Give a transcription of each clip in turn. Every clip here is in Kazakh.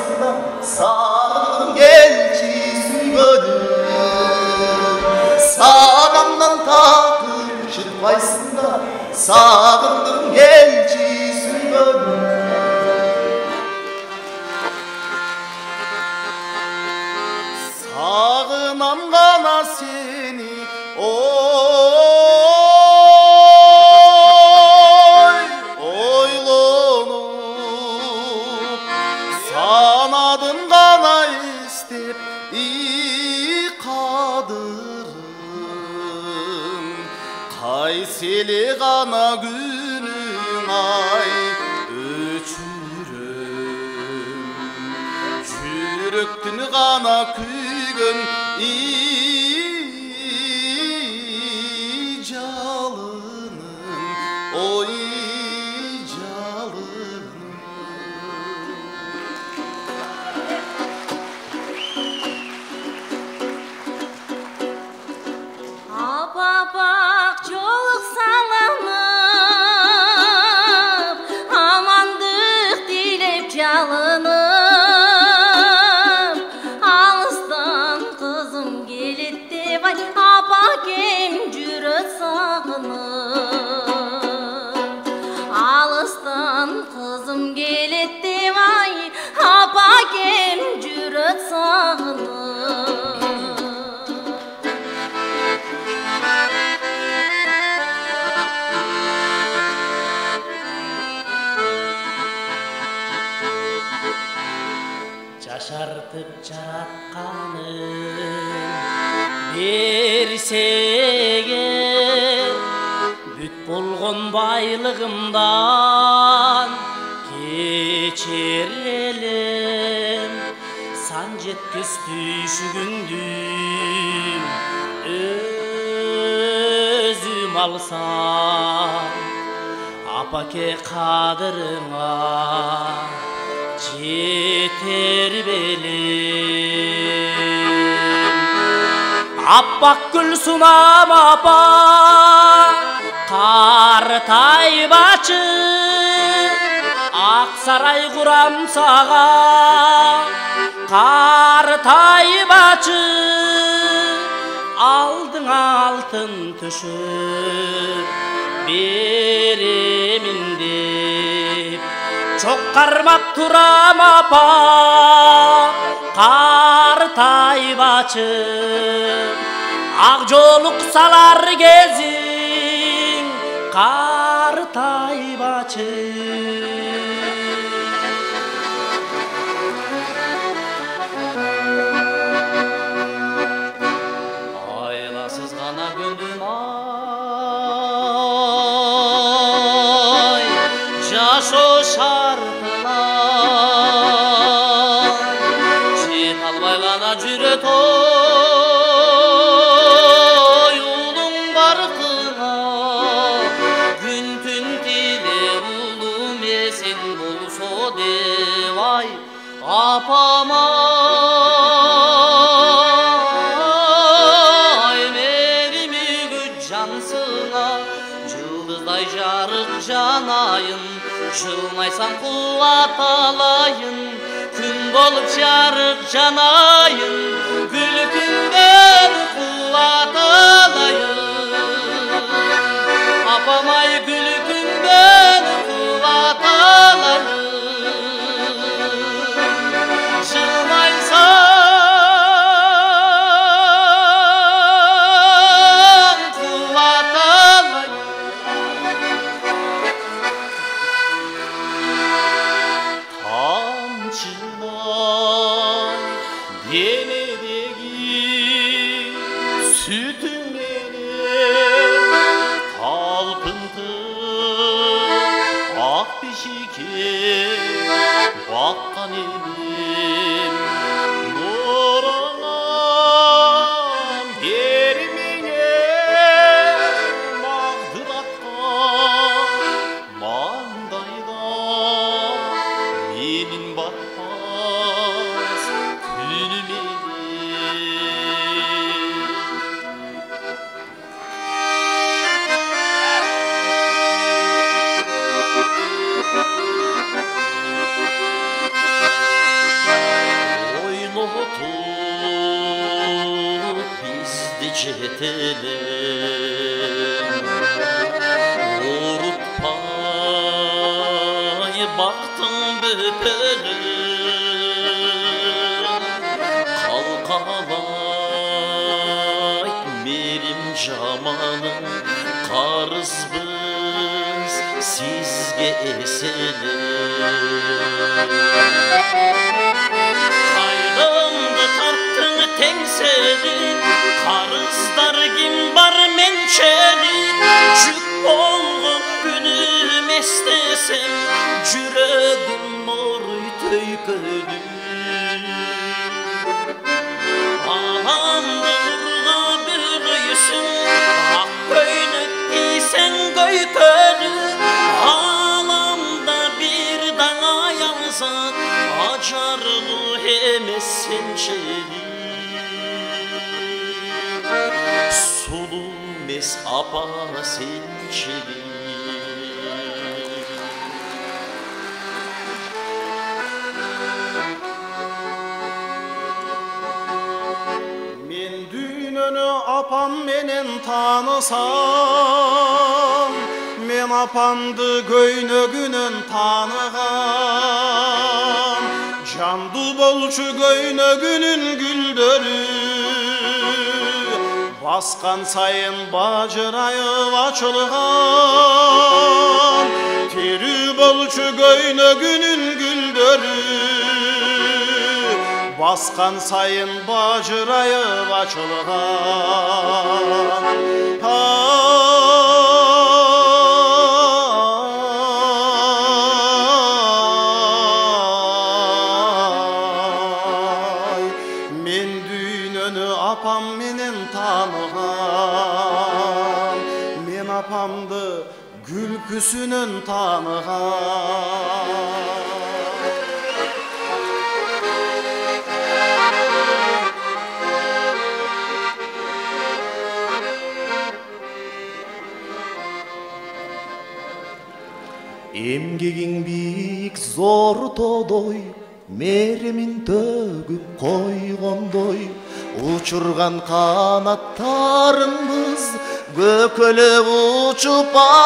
çıkmaysın da sağım gelçi sürgünüm. Sağamdan takım çıkmaysın da sağım gelçi sürgünüm. Sağınam gana seni oylanıp sanadım gana istep kadırım kayseli gana günün ay öçürüm çürüktün gana kügün icalının o icalının. Apa bak çoluk salınıp amandık dilep çalınıp alıstan kızım gelitti vay apa kem cüret sağınıp alıstan kızım gelitti vay apa kem cüret sağınıp. Yaşartıp jaratkanın bersegen büt bolgon baylığımdan keçer elim san jetkis düşgündüm özüm alsam apake kadırıma yeter belim. Appak gül sunam apa Kartay baçı Aksaray kuram sağa Kartay baçı Aldın altın töşüp beremin dep çok karmap turam apa Kartay baçım Ak joluk salar gezin Kartay baçım Aylasız gana gönlüm ay Jaşo şartılar Jet albaylana cüret oy Ulun barkına Gün tün tile ulum esin bulso devay Apamay merimi güç cansına Yıldızday jarık janayın Жылмайсам кулат алайын Күн болып жарық жанайын Гүл күнден кулат алайын Апамай гүл күнден кулат алайын Жылмайсам кулат алайын Denedeki sütünleri talpıntı ak pişike bakkan elim Boranam yermeye mağduratka mandayda benim batmaz günüm жетелем Урутпай бақтың бөпелім Қалқалай мерім жаманым Қарызбыз сізге еселем Қайдымды тарттың теңселі Қарыздар кім бар меншелі Жүк болғым күнім естесем Жүрегім морый төйкөлі Аламды нұрға бөлейсің Ақ көйнек кисең көйкөлі Аламда бір даңа язат Ажарлы емес сеншелі Сұлу емес апа сеншелі Мен дүйнөнү апам менен танысам Мен апамды көйнөгүнөн таныгам Жанды болчу көйнөгүнүн гүлдөрү Баскан сайын бажырайып ачылган Тери болчу көйнөгүнүн гүлдөрү Баскан сайын бажырайып ачылган Мен дүйнөнү апам менен таныгам Мен апамды күлкүсүнөн таныгам Эмгегиң бийик зор тодой Меремин төгүп койгондой Учурган канаттарыңбыз Көкөлөп учуп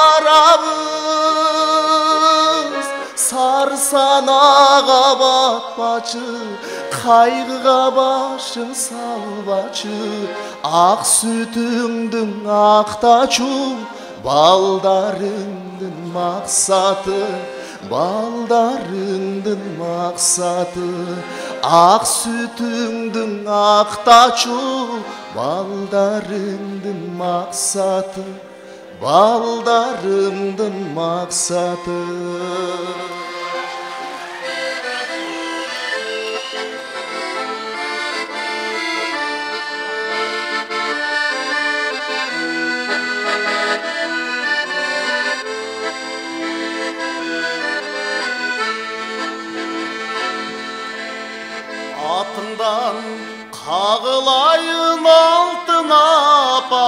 барабыз Сарсанага батпачы Кайгыга башың салбачы Ак сүтүңдүн актачу Балдарыңдын максаты Балдарыңдын максаты Ак сүтүңдүн актачу Балдарыңдын максаты Балдарыңдын максаты Атыңдан қағылайын алтын апа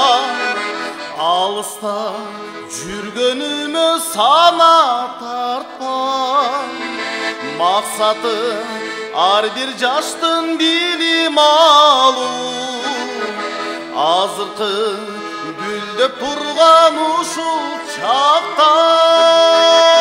Алыста жүргөнүмө сана тартпа Максаты ар бир жаштын билим алуу Азыркы гүлдөп турган ушул чакта